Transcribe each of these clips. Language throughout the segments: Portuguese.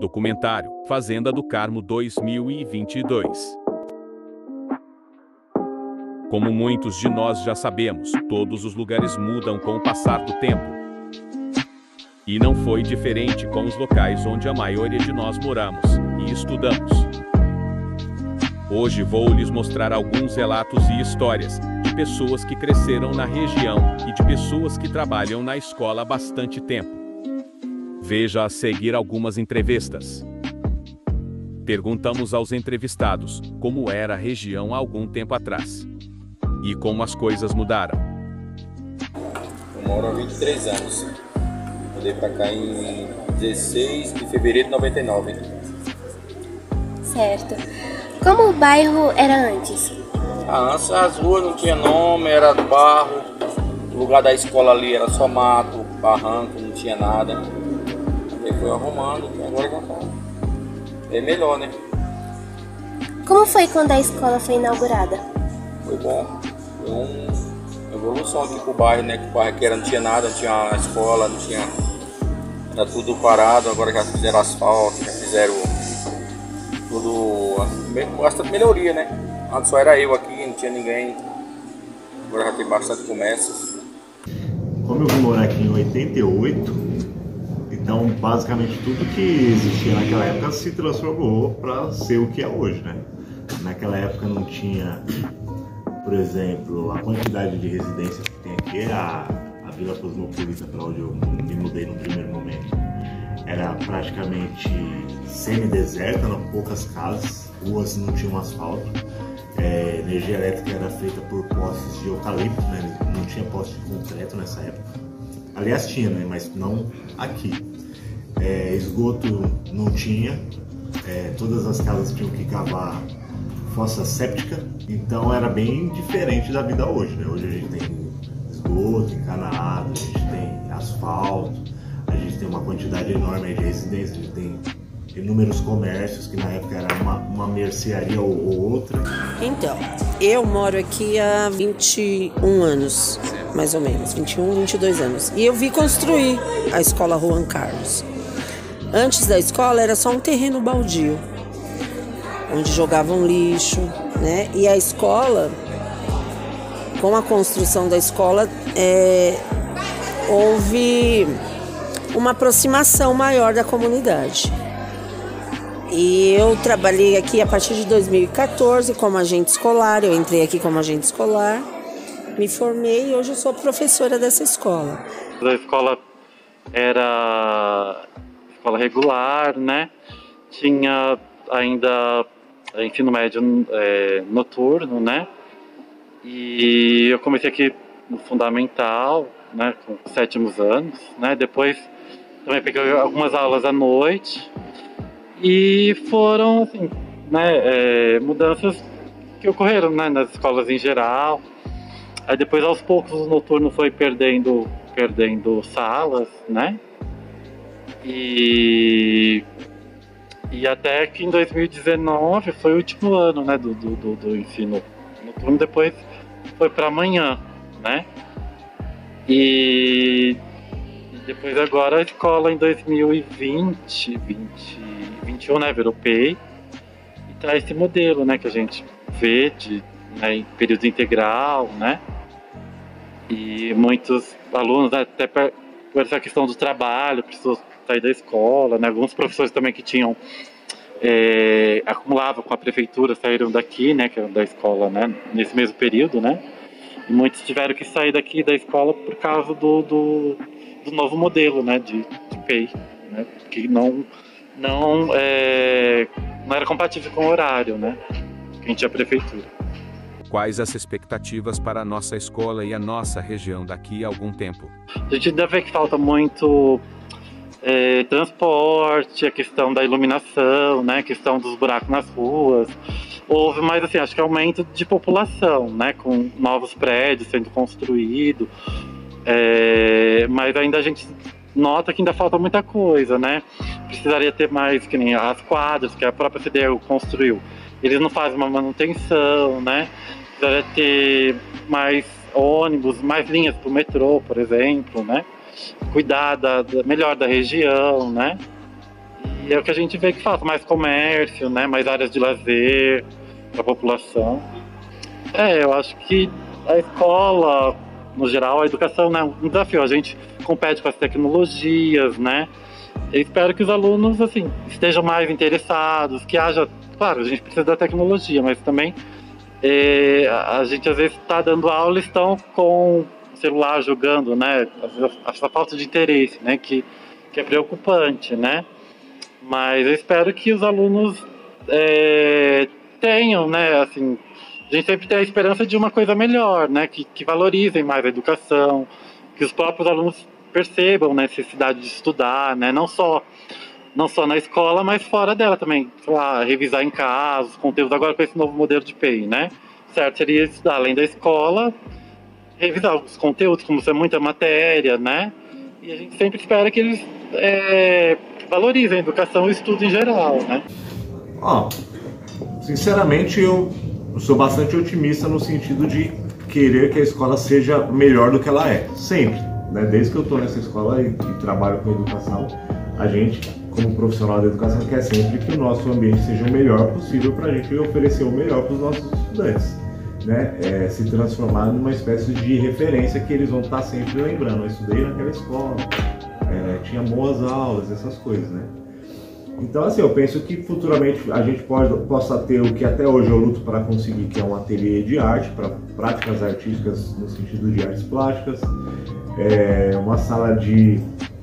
Documentário Fazenda do Carmo 2022. Como muitos de nós já sabemos, todos os lugares mudam com o passar do tempo. E não foi diferente com os locais onde a maioria de nós moramos e estudamos. Hoje vou lhes mostrar alguns relatos e histórias de pessoas que cresceram na região e de pessoas que trabalham na escola há bastante tempo. Veja a seguir algumas entrevistas. Perguntamos aos entrevistados como era a região há algum tempo atrás e como as coisas mudaram. Eu moro há 23 anos. Mudei pra cá em 16 de fevereiro de 99. Certo. Como o bairro era antes? Antes as ruas não tinha nome, era barro. O lugar da escola ali era só mato, barranco, não tinha nada. Aí foi arrumando, agora já tá. É melhor, né? Como foi quando a escola foi inaugurada? Foi bom. Foi uma evolução aqui pro bairro, né? Que o bairro aqui não tinha nada, não tinha escola, não tinha. Era tudo parado, agora já fizeram asfalto, já fizeram tudo. Bastante melhoria, né? Antes só era eu aqui, não tinha ninguém. Agora já tem bastante comércios. Como eu vim morar aqui em 88, então basicamente tudo que existia naquela época se transformou para ser o que é hoje, né? Naquela época não tinha, por exemplo, a quantidade de residências que tem aqui, a Vila Cosmopolita, para onde eu me mudei no primeiro momento, era praticamente semi-deserta, eram poucas casas, ruas não tinham asfalto, energia elétrica era feita por postes de eucalipto, né? Não tinha poste de concreto nessa época. Aliás tinha, né? Mas não aqui. Esgoto não tinha, todas as casas tinham que cavar fossa séptica, então era bem diferente da vida hoje, né? Hoje a gente tem esgoto encanado, a gente tem asfalto, a gente tem uma quantidade enorme de residências, a gente tem inúmeros comércios, que na época era uma mercearia ou outra. Então, eu moro aqui há 21 anos, mais ou menos, 21, 22 anos. E eu vi construir a escola Juan Carlos. Antes da escola era só um terreno baldio, onde jogavam lixo, né? E a escola, com a construção da escola, houve uma aproximação maior da comunidade. E eu trabalhei aqui a partir de 2014 como agente escolar, eu entrei aqui como agente escolar, me formei e hoje eu sou professora dessa escola. A escola era escola regular, né? Tinha ainda ensino médio noturno, né? E eu comecei aqui no fundamental, né? Com 7º anos, né? Depois também peguei algumas aulas à noite. E foram, assim, né, mudanças que ocorreram, né, nas escolas em geral. Aí depois, aos poucos, o noturno foi perdendo salas, né? E até que em 2019 foi o último ano, né, do ensino noturno. Depois foi para amanhã, né? E depois agora a escola em 2021, né, virou PEI e traz esse modelo, né, que a gente vê né, em período integral, né, e muitos alunos, né, até por essa questão do trabalho, precisou sair da escola, né, alguns professores também que tinham acumulavam com a prefeitura saíram daqui, né, que é da escola, né, nesse mesmo período, né, e muitos tiveram que sair daqui da escola por causa do novo modelo, né, de PEI, né, que não era compatível com o horário, né, que a gente tinha a prefeitura. Quais as expectativas para a nossa escola e a nossa região daqui a algum tempo? A gente deve ver que falta muito transporte, a questão da iluminação, né, a questão dos buracos nas ruas. Houve mais, assim, acho que aumento de população, né, com novos prédios sendo construídos. Mas ainda a gente nota que ainda falta muita coisa, né? Precisaria ter mais, que nem as quadras que a própria CDU construiu. Eles não fazem uma manutenção, né? Precisaria ter mais ônibus, mais linhas para o metrô, por exemplo, né? Cuidar melhor da região, né? E é o que a gente vê que falta, mais comércio, né? Mais áreas de lazer para a população. Eu acho que a escola, no geral, a educação, né, um desafio. A gente compete com as tecnologias, né? Eu espero que os alunos, assim, estejam mais interessados, que haja... Claro, a gente precisa da tecnologia, mas também a gente às vezes está dando aula e estão com o celular jogando, né? Essa falta de interesse, né? Que é preocupante, né? Mas eu espero que os alunos tenham, né? Assim, a gente sempre tem a esperança de uma coisa melhor, né? Que valorizem mais a educação, que os próprios alunos percebam a necessidade de estudar, né? Não só na escola, mas fora dela também. Sei lá, revisar em casa os conteúdos agora com esse novo modelo de PEI, né? Certo, seria estudar além da escola, revisar os conteúdos, como ser muita matéria, né? E a gente sempre espera que eles valorizem a educação e o estudo em geral, né? Sinceramente, eu sou bastante otimista no sentido de querer que a escola seja melhor do que ela é, sempre, né? Desde que eu estou nessa escola e trabalho com educação, a gente, como profissional da educação, quer sempre que o nosso ambiente seja o melhor possível para a gente oferecer o melhor para os nossos estudantes, né? Se transformar numa espécie de referência que eles vão estar sempre lembrando. Eu estudei naquela escola, tinha boas aulas, essas coisas, né? Então, assim, eu penso que futuramente a gente possa ter o que até hoje eu luto para conseguir, que é um ateliê de arte, para práticas artísticas no sentido de artes plásticas, uma sala de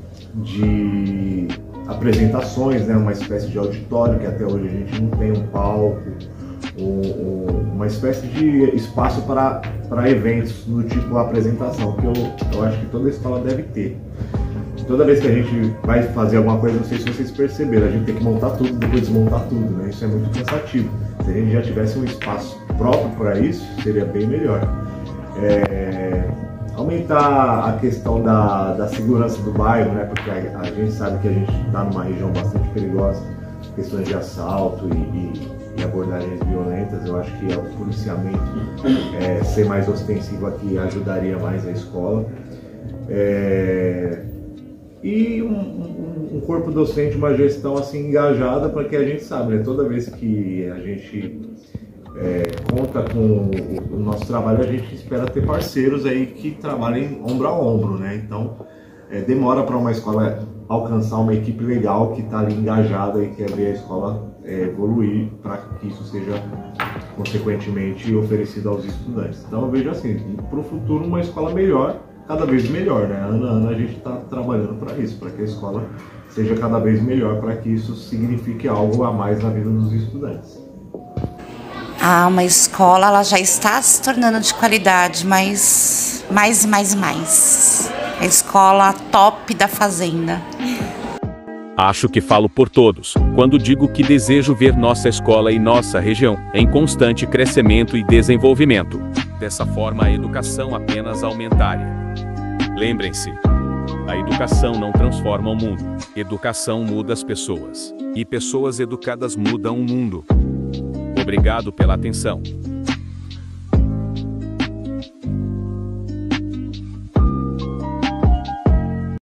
apresentações, né? Uma espécie de auditório, que até hoje a gente não tem um palco, uma espécie de espaço para eventos do tipo apresentação, que eu acho que toda escola deve ter. Toda vez que a gente vai fazer alguma coisa, não sei se vocês perceberam, a gente tem que montar tudo, depois desmontar tudo, né? Isso é muito cansativo. Se a gente já tivesse um espaço próprio para isso, seria bem melhor. Aumentar a questão da segurança do bairro, né? Porque a gente sabe que a gente está numa região bastante perigosa, questões de assalto e abordagens violentas. Eu acho que o policiamento ser mais ostensivo aqui ajudaria mais a escola. E um corpo docente, uma gestão assim engajada, para que a gente sabe, né? Toda vez que a gente conta com o nosso trabalho, a gente espera ter parceiros aí que trabalhem ombro a ombro, né? Então, demora para uma escola alcançar uma equipe legal que está ali engajada e quer ver a escola evoluir para que isso seja consequentemente oferecido aos estudantes. Então, eu vejo assim, para o futuro, uma escola melhor, cada vez melhor, né? Ano a ano a gente está trabalhando para isso, para que a escola seja cada vez melhor, para que isso signifique algo a mais na vida dos estudantes. Uma escola ela já está se tornando de qualidade, mas mais. A escola top da fazenda. Acho que falo por todos quando digo que desejo ver nossa escola e nossa região em constante crescimento e desenvolvimento. Dessa forma, a educação apenas aumentaria. Lembrem-se, a educação não transforma o mundo. Educação muda as pessoas. E pessoas educadas mudam o mundo. Obrigado pela atenção.